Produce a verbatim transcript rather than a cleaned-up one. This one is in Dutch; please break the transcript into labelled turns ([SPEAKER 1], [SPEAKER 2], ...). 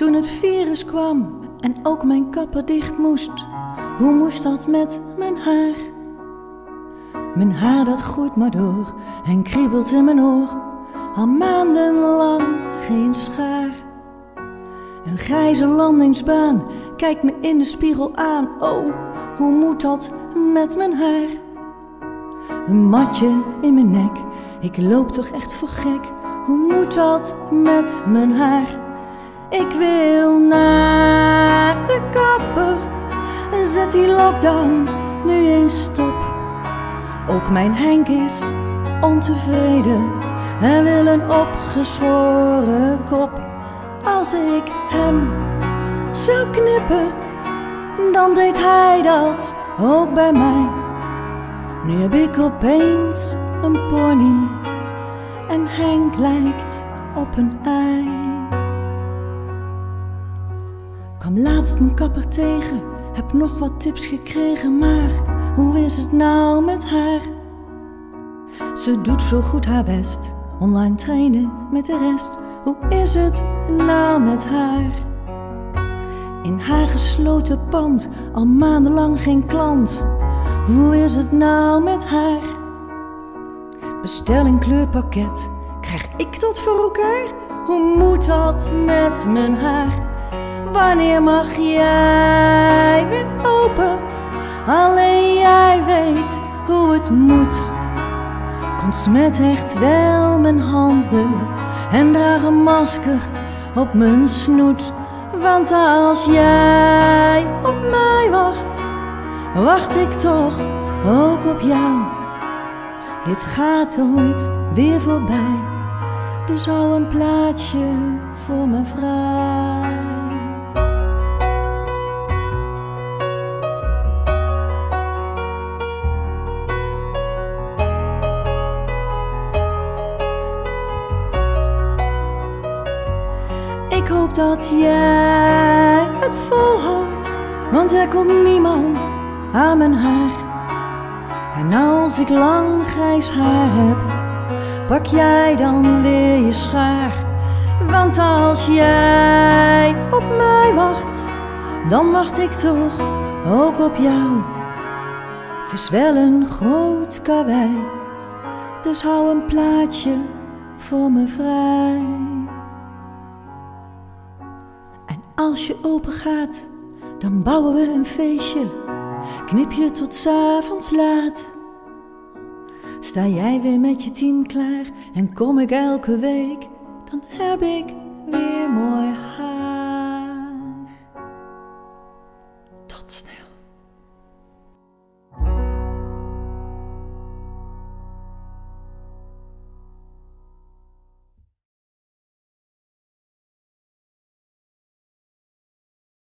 [SPEAKER 1] Toen het virus kwam en ook mijn kapper dicht moest, hoe moest dat met mijn haar? Mijn haar dat groeit maar door en kriebelt in mijn oor, al maandenlang geen schaar. Een grijze landingsbaan kijkt me in de spiegel aan, oh, hoe moet dat met mijn haar? Een matje in mijn nek, ik loop toch echt voor gek, hoe moet dat met mijn haar? Ik wil naar de kapper, zet die lockdown nu eens stop. Ook mijn Henk is ontevreden en wil een opgeschoren kop. Als ik hem zou knippen, dan deed hij dat ook bij mij. Nu heb ik opeens een pony en Henk lijkt op een ei. Kwam laatst mijn kapper tegen, heb nog wat tips gekregen, maar hoe is het nou met haar? Ze doet zo goed haar best, online trainen met de rest. Hoe is het nou met haar? In haar gesloten pand, al maandenlang geen klant. Hoe is het nou met haar? Bestel een kleurpakket, krijg ik dat voor elkaar? Hoe moet dat met mijn haar? Wanneer mag jij weer open? Alleen jij weet hoe het moet. Ontsmet echt wel mijn handen en draag een masker op mijn snoet. Want als jij op mij wacht, wacht ik toch ook op jou. Dit gaat ooit weer voorbij, dus hou een plaatsje voor me vrij. Ik hoop dat jij het volhoudt, want er komt niemand aan mijn haar. En als ik lang grijs haar heb, pak jij dan weer je schaar. Want als jij op mij wacht, dan wacht ik toch ook op jou. Het is wel een groot karwei, dus hou een plaatsje voor me vrij. Als je open gaat, dan bouwen we een feestje. Knip je tot 's avonds laat. Sta jij weer met je team klaar en kom ik elke week, dan heb ik weer mooi haar.